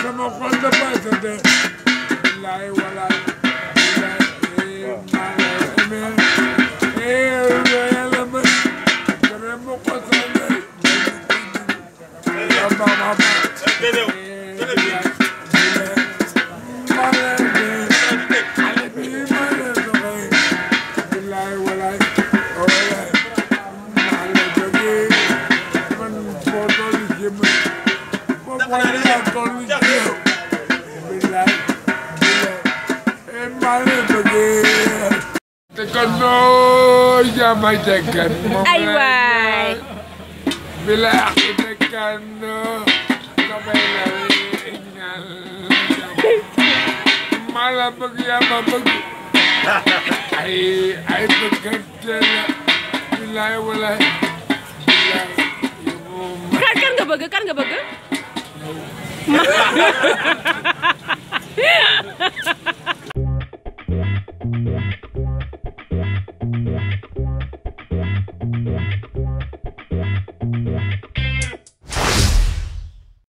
sama xol dafa sete billahi walaay yàlla ma dara ma ko sale Jamay tekan ay waay bila aku tekan sampai lari malah bagaimana bagi ay bekerja bila wala kan nga bëgg